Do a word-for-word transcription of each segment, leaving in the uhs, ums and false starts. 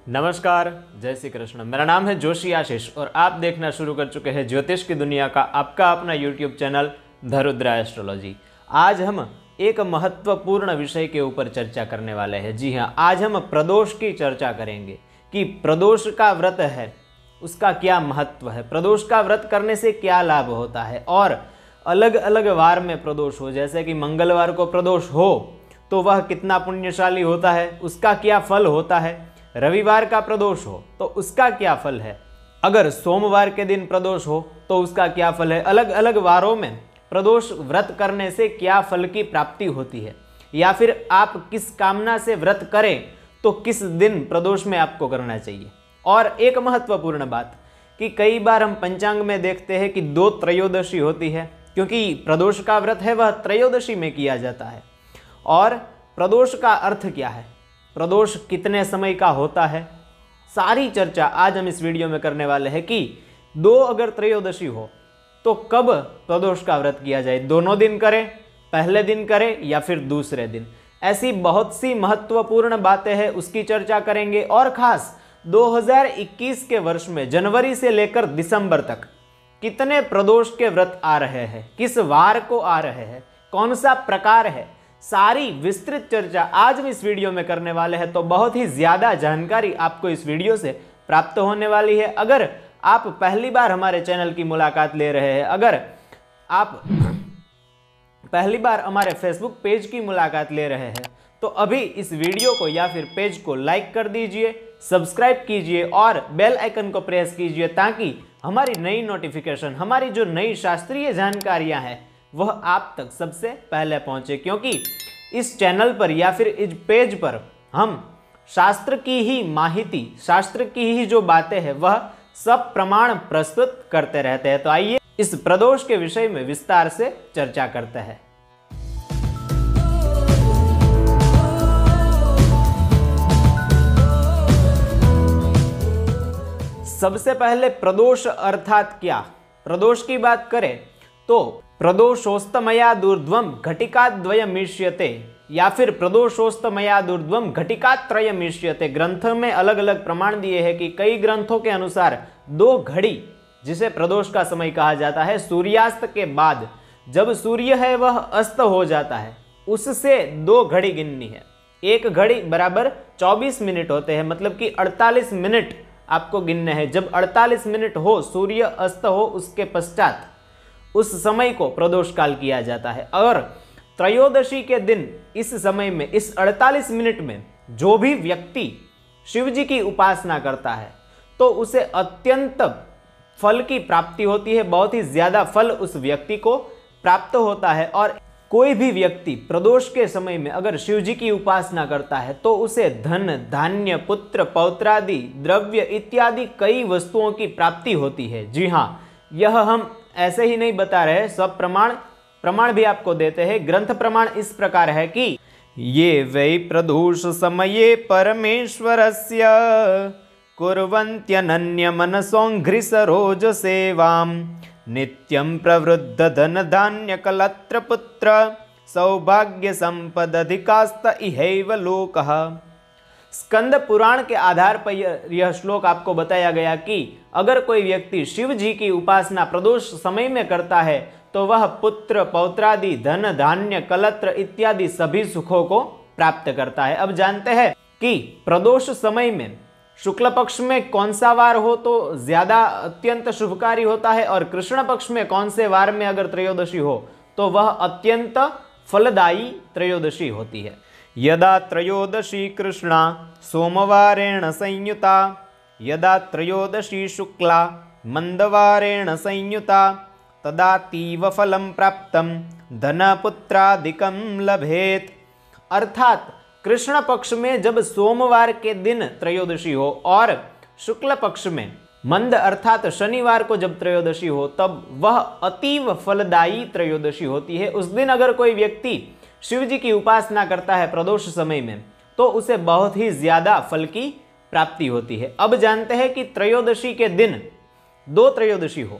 नमस्कार, जय श्री कृष्ण। मेरा नाम है जोशी आशीष और आप देखना शुरू कर चुके हैं ज्योतिष की दुनिया का आपका अपना YouTube channel the Rudra astrology. आज हम एक महत्वपूर्ण विषय के ऊपर चर्चा करने वाले हैं। जी हाँ, आज हम प्रदोष की चर्चा करेंगे कि प्रदोष का व्रत है उसका क्या महत्व है, प्रदोष का व्रत करने से क्या लाभ होता है, और अलग अलग वार में प्रदोष हो, जैसे कि मंगलवार को प्रदोष हो तो वह कितना पुण्यशाली होता है, उसका क्या फल होता है। रविवार का प्रदोष हो तो उसका क्या फल है, अगर सोमवार के दिन प्रदोष हो तो उसका क्या फल है। अलग अलग वारों में प्रदोष व्रत करने से क्या फल की प्राप्ति होती है, या फिर आप किस कामना से व्रत करें तो किस दिन प्रदोष में आपको करना चाहिए। और एक महत्वपूर्ण बात कि कई बार हम पंचांग में देखते हैं कि दो त्रयोदशी होती है, क्योंकि प्रदोष का व्रत है वह त्रयोदशी में किया जाता है। और प्रदोष का अर्थ क्या है, प्रदोष कितने समय का होता है, सारी चर्चा आज हम इस वीडियो में करने वाले हैं कि दो अगर त्रयोदशी हो तो कब प्रदोष का व्रत किया जाए, दोनों दिन करें, पहले दिन करें या फिर दूसरे दिन। ऐसी बहुत सी महत्वपूर्ण बातें हैं, उसकी चर्चा करेंगे। और खास दो हज़ार इक्कीस के वर्ष में जनवरी से लेकर दिसंबर तक कितने प्रदोष के व्रत आ रहे हैं, किस वार को आ रहे हैं, कौन सा प्रकार है, सारी विस्तृत चर्चा आज हम इस वीडियो में करने वाले हैं। तो बहुत ही ज़्यादा जानकारी आपको इस वीडियो से प्राप्त होने वाली है। अगर आप पहली बार हमारे चैनल की मुलाकात ले रहे हैं, अगर आप पहली बार हमारे फेसबुक पेज की मुलाकात ले रहे हैं, तो अभी इस वीडियो को या फिर पेज को लाइक कर दीजिए, सब्सक्राइब कीजिए और बेल आइकन को प्रेस कीजिए, ताकि हमारी नई नोटिफिकेशन, हमारी जो नई शास्त्रीय जानकारियां हैं वह आप तक सबसे पहले पहुंचे। क्योंकि इस चैनल पर या फिर इस पेज पर हम शास्त्र की ही माहिती, शास्त्र की ही जो बातें हैं वह सब प्रमाण प्रस्तुत करते रहते हैं। तो आइए इस प्रदोष के विषय में विस्तार से चर्चा करते हैं। सबसे पहले प्रदोष अर्थात क्या, प्रदोष की बात करें तो प्रदोषोस्तमयादूर्ध्वं घटिकाद्वयमीष्यते या फिर प्रदोषोस्तमयादूर्ध्वं घटिकात्रयमीष्यते। ग्रंथ में अलग अलग प्रमाण दिए हैं कि कई ग्रंथों के अनुसार दो घड़ी, जिसे प्रदोष का समय कहा जाता है, सूर्यास्त के बाद जब सूर्य है वह अस्त हो जाता है, उससे दो घड़ी गिननी है। एक घड़ी बराबर चौबीस मिनट होते हैं, मतलब कि अड़तालीस मिनट आपको गिनने हैं। जब अड़तालीस मिनट हो, सूर्य अस्त हो, उसके पश्चात उस समय को प्रदोष काल किया जाता है। और त्रयोदशी के दिन इस समय में, इस अड़तालीस मिनट में जो भी व्यक्ति शिव जी की उपासना करता है तो उसे अत्यंत फल की प्राप्ति होती है, बहुत ही ज्यादा फल उस व्यक्ति को प्राप्त होता है। और कोई भी व्यक्ति प्रदोष के समय में अगर शिव जी की उपासना करता है तो उसे धन, धान्य, पुत्र, पौत्रादि, द्रव्य इत्यादि कई वस्तुओं की प्राप्ति होती है। जी हाँ, यह हम ऐसे ही नहीं बता रहे, सब प्रमाण प्रमाण भी आपको देते हैं। ग्रंथ प्रमाण इस प्रकार है कि ये वै प्रदोष समये परमेश्वरस्य कुर्वन्त्यनन्य मनसोऽघ्रिसरोज सेवां नित्यं प्रवृद्ध धन धान्य कलत्र पुत्र सौभाग्य संपदधिकास्त इहैव लोकः। स्कंद पुराण के आधार पर यह श्लोक आपको बताया गया कि अगर कोई व्यक्ति शिव जी की उपासना प्रदोष समय में करता है तो वह पुत्र, पौत्रादि, धन, धान्य, कलत्र इत्यादि सभी सुखों को प्राप्त करता है। अब जानते हैं कि प्रदोष समय में शुक्ल पक्ष में कौन सा वार हो तो ज्यादा अत्यंत शुभकारी होता है, और कृष्ण पक्ष में कौन से वार में अगर त्रयोदशी हो तो वह अत्यंत फलदायी त्रयोदशी होती है। यदा त्रयोदशी कृष्णा सोमवारेण संयुता यदा त्रयोदशी शुक्ला मंदवारेण संयुता तदा तीव फलं प्राप्तं धनपुत्रादिकं लभेत। अर्थात कृष्ण पक्ष में जब सोमवार के दिन त्रयोदशी हो और शुक्ल पक्ष में मंद अर्थात शनिवार को जब त्रयोदशी हो तब वह अतीव फलदायी त्रयोदशी होती है। उस दिन अगर कोई व्यक्ति शिव जी की उपासना करता है प्रदोष समय में तो उसे बहुत ही ज्यादा फल की प्राप्ति होती है। अब जानते हैं कि त्रयोदशी के दिन दो त्रयोदशी हो,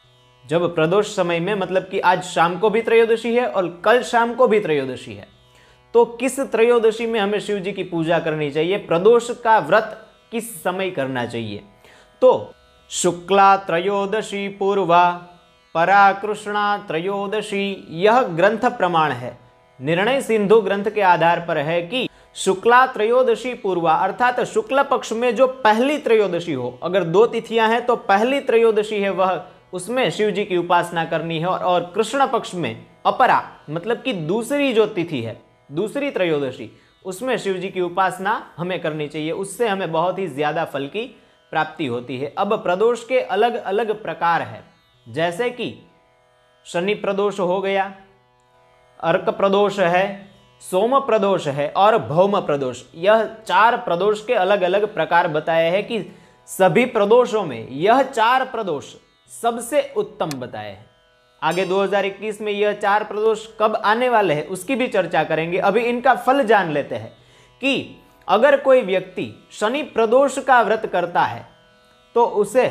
जब प्रदोष समय में, मतलब कि आज शाम को भी त्रयोदशी है और कल शाम को भी त्रयोदशी है, तो किस त्रयोदशी में हमें शिव जी की पूजा करनी चाहिए, प्रदोष का व्रत किस समय करना चाहिए? तो शुक्ला त्रयोदशी पूर्वा परा कृष्णा त्रयोदशी, यह ग्रंथ प्रमाण है, निर्णय सिंधु ग्रंथ के आधार पर है कि शुक्ला त्रयोदशी पूर्वा अर्थात शुक्ल पक्ष में जो पहली त्रयोदशी हो, अगर दो तिथियां हैं तो पहली त्रयोदशी है वह, उसमें शिव जी की उपासना करनी है। और, और कृष्ण पक्ष में अपरा मतलब कि दूसरी जो तिथि है, दूसरी त्रयोदशी, उसमें शिव जी की उपासना हमें करनी चाहिए। उससे हमें बहुत ही ज्यादा फल की प्राप्ति होती है। अब प्रदोष के अलग अलग प्रकार है, जैसे कि शनि प्रदोष हो गया, अर्क प्रदोष है, सोम प्रदोष है और भौम प्रदोष। यह चार प्रदोष के अलग अलग प्रकार बताए हैं कि सभी प्रदोषों में यह चार प्रदोष सबसे उत्तम बताए हैं। आगे दो हज़ार इक्कीस में यह चार प्रदोष कब आने वाले हैं उसकी भी चर्चा करेंगे। अभी इनका फल जान लेते हैं कि अगर कोई व्यक्ति शनि प्रदोष का व्रत करता है तो उसे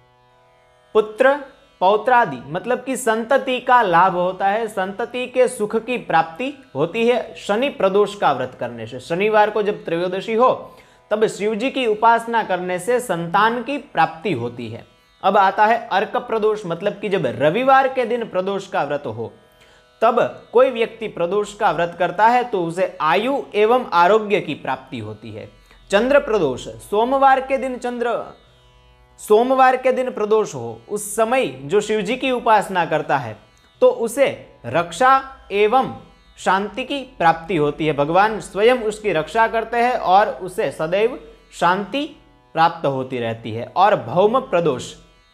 पुत्र पौत्रादि मतलब कि संतति का लाभ होता है, संतति के सुख की प्राप्ति होती है शनि प्रदोष का व्रत करने से। शनिवार को जब त्रयोदशी हो तब शिव जी की उपासना करने से संतान की प्राप्ति होती है। अब आता है अर्क प्रदोष, मतलब कि जब रविवार के दिन प्रदोष का व्रत हो तब कोई व्यक्ति प्रदोष का व्रत करता है तो उसे आयु एवं आरोग्य की प्राप्ति होती है। चंद्र प्रदोष, सोमवार के दिन चंद्र सोमवार के दिन प्रदोष हो, उस समय जो शिव जी की उपासना करता है तो उसे रक्षा एवं शांति की प्राप्ति होती है। भगवान स्वयं उसकी रक्षा करते हैं और उसे सदैव शांति प्राप्त होती रहती है। और भौम प्रदोष,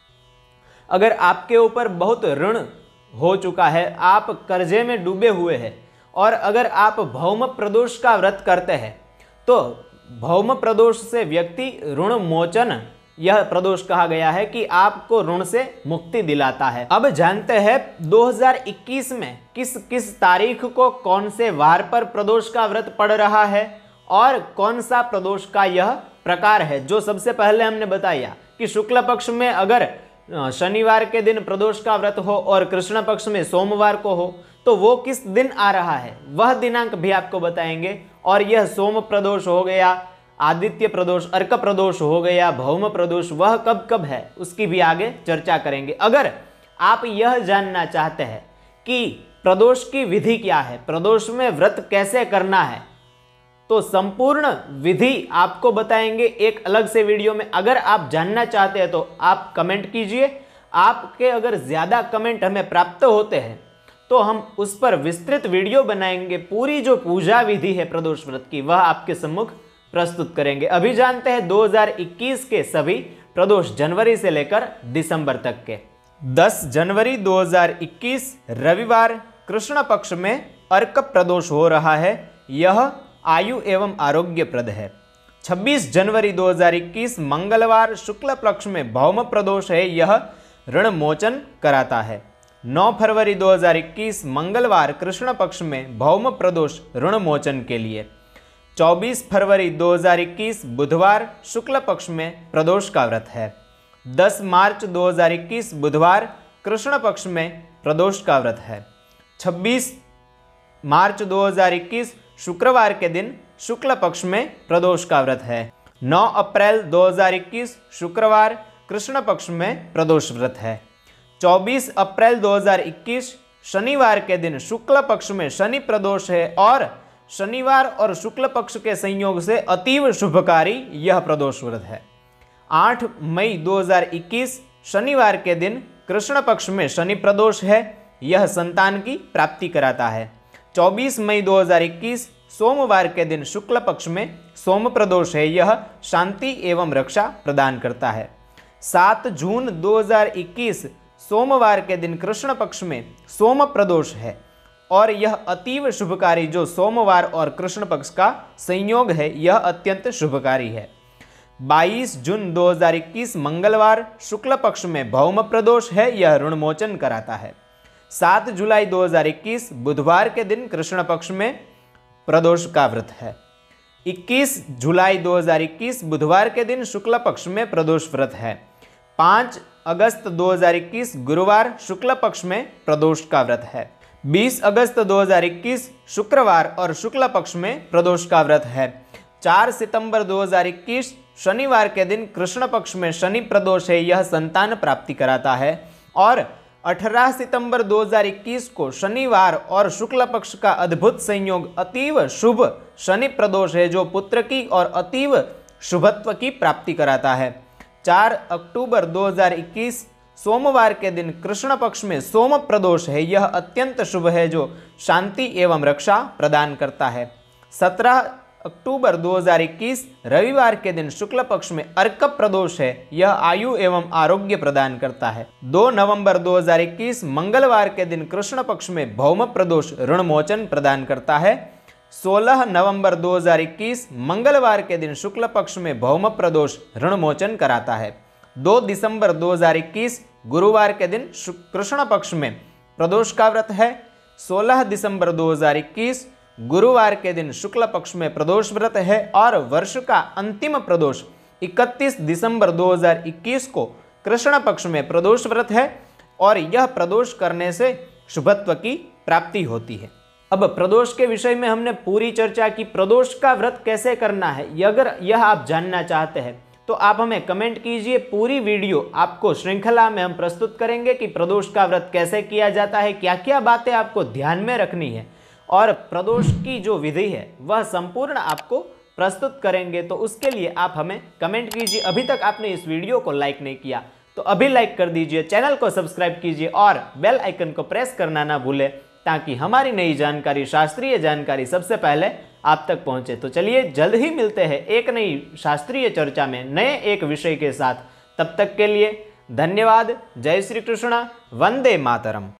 अगर आपके ऊपर बहुत ऋण हो चुका है, आप कर्जे में डूबे हुए हैं और अगर आप भौम प्रदोष का व्रत करते हैं तो भौम प्रदोष से व्यक्ति ऋण मोचन, यह प्रदोष कहा गया है कि आपको ऋण से मुक्ति दिलाता है। अब जानते हैं दो हज़ार इक्कीस में किस किस तारीख को कौन से वार पर प्रदोष का व्रत पड़ रहा है और कौन सा प्रदोष का यह प्रकार है। जो सबसे पहले हमने बताया कि शुक्ल पक्ष में अगर शनिवार के दिन प्रदोष का व्रत हो और कृष्ण पक्ष में सोमवार को हो तो वो किस दिन आ रहा है वह दिनांक भी आपको बताएंगे। और यह सोम प्रदोष हो गया, आदित्य प्रदोष, अर्क प्रदोष हो गया, भौम प्रदोष, वह कब कब है उसकी भी आगे चर्चा करेंगे। अगर आप यह जानना चाहते हैं कि प्रदोष की विधि क्या है, प्रदोष में व्रत कैसे करना है, तो संपूर्ण विधि आपको बताएंगे एक अलग से वीडियो में। अगर आप जानना चाहते हैं तो आप कमेंट कीजिए। आपके अगर ज़्यादा कमेंट हमें प्राप्त होते हैं तो हम उस पर विस्तृत वीडियो बनाएंगे। पूरी जो पूजा विधि है प्रदोष व्रत की वह आपके सम्मुख प्रस्तुत करेंगे। अभी जानते हैं दो हज़ार इक्कीस के सभी प्रदोष, जनवरी से लेकर दिसंबर तक के। दस जनवरी दो हज़ार इक्कीस रविवार कृष्ण पक्ष में अर्क प्रदोष हो रहा है, यह आयु एवं आरोग्यप्रद है। छब्बीस जनवरी दो हज़ार इक्कीस मंगलवार शुक्ल पक्ष में भौम प्रदोष है, यह ऋण मोचन कराता है। नौ फरवरी दो हज़ार इक्कीस मंगलवार कृष्ण पक्ष में भौम प्रदोष ऋण मोचन के लिए। चौबीस फरवरी दो हज़ार इक्कीस बुधवार शुक्ल पक्ष में प्रदोष का व्रत है। दस मार्च दो हज़ार इक्कीस बुधवार कृष्ण पक्ष में प्रदोष का व्रत है। छब्बीस मार्च दो हज़ार इक्कीस शुक्रवार के दिन शुक्ल पक्ष में प्रदोष का व्रत है। नौ अप्रैल दो हज़ार इक्कीस शुक्रवार कृष्ण पक्ष में प्रदोष व्रत है। चौबीस अप्रैल दो हज़ार इक्कीस शनिवार के दिन शुक्ल पक्ष में शनि प्रदोष है और शनिवार और शुक्ल पक्ष के संयोग से अतीव शुभकारी यह प्रदोष व्रत है। आठ मई दो हज़ार इक्कीस शनिवार के दिन कृष्ण पक्ष में शनि प्रदोष है, यह संतान की प्राप्ति कराता है। चौबीस मई दो हज़ार इक्कीस सोमवार के दिन शुक्ल पक्ष में सोम प्रदोष है, यह शांति एवं रक्षा प्रदान करता है। सात जून दो हज़ार इक्कीस सोमवार के दिन कृष्ण पक्ष में सोम प्रदोष है और यह अतीव शुभकारी, जो सोमवार और कृष्ण पक्ष का संयोग है यह अत्यंत शुभकारी है। बाईस जून दो हज़ार इक्कीस मंगलवार शुक्ल पक्ष में भौम प्रदोष है, यह ऋण मोचन कराता है। सात जुलाई दो हज़ार इक्कीस बुधवार के दिन कृष्ण पक्ष में प्रदोष का व्रत है। इक्कीस जुलाई दो हज़ार इक्कीस बुधवार के दिन शुक्ल पक्ष में प्रदोष व्रत है। पाँच अगस्त दो हज़ार इक्कीस गुरुवार शुक्ल पक्ष में प्रदोष का व्रत है। बीस अगस्त दो हज़ार इक्कीस शुक्रवार और शुक्ल पक्ष में प्रदोष का व्रत है। चार सितंबर दो हज़ार इक्कीस शनिवार के दिन कृष्ण पक्ष में शनि प्रदोष है, यह संतान प्राप्ति कराता है। और अठारह सितंबर दो हज़ार इक्कीस को शनिवार और शुक्ल पक्ष का अद्भुत संयोग अतीव शुभ शनि प्रदोष है, जो पुत्र की और अतीव शुभत्व की प्राप्ति कराता है। चार अक्टूबर दो हज़ार इक्कीस सोमवार के दिन कृष्ण पक्ष में सोम प्रदोष है, यह अत्यंत शुभ है, जो शांति एवं रक्षा प्रदान करता है। सत्रह अक्टूबर दो हज़ार इक्कीस रविवार के दिन शुक्ल पक्ष में अर्क प्रदोष है, यह आयु एवं आरोग्य प्रदान करता है। दो नवंबर दो हज़ार इक्कीस मंगलवार के दिन कृष्ण पक्ष में भौम प्रदोष ऋण मोचन प्रदान करता है। सोलह नवंबर दो हज़ार इक्कीस मंगलवार के दिन शुक्ल पक्ष में भौम प्रदोष ऋण मोचन कराता है। दो दिसंबर दो हज़ार इक्कीस गुरुवार के दिन कृष्ण पक्ष में प्रदोष का व्रत है। सोलह दिसंबर दो हज़ार इक्कीस गुरुवार के दिन शुक्ल पक्ष में प्रदोष व्रत है और वर्ष का अंतिम प्रदोष इकतीस दिसंबर दो हज़ार इक्कीस को कृष्ण पक्ष में प्रदोष व्रत है और यह प्रदोष करने से शुभत्व की प्राप्ति होती है। अब प्रदोष के विषय में हमने पूरी चर्चा की। प्रदोष का व्रत कैसे करना है, अगर यह आप जानना चाहते हैं तो आप हमें कमेंट कीजिए। पूरी वीडियो आपको श्रृंखला में हम प्रस्तुत करेंगे कि प्रदोष का व्रत कैसे किया जाता है, क्या क्या बातें आपको ध्यान में रखनी है और प्रदोष की जो विधि है वह संपूर्ण आपको प्रस्तुत करेंगे। तो उसके लिए आप हमें कमेंट कीजिए। अभी तक आपने इस वीडियो को लाइक नहीं किया तो अभी लाइक कर दीजिए, चैनल को सब्सक्राइब कीजिए और बेल आइकन को प्रेस करना ना भूलें, ताकि हमारी नई जानकारी, शास्त्रीय जानकारी सबसे पहले आप तक पहुंचे। तो चलिए जल्द ही मिलते हैं एक नई शास्त्रीय चर्चा में नए एक विषय के साथ। तब तक के लिए धन्यवाद। जय श्री कृष्ण, वंदे मातरम।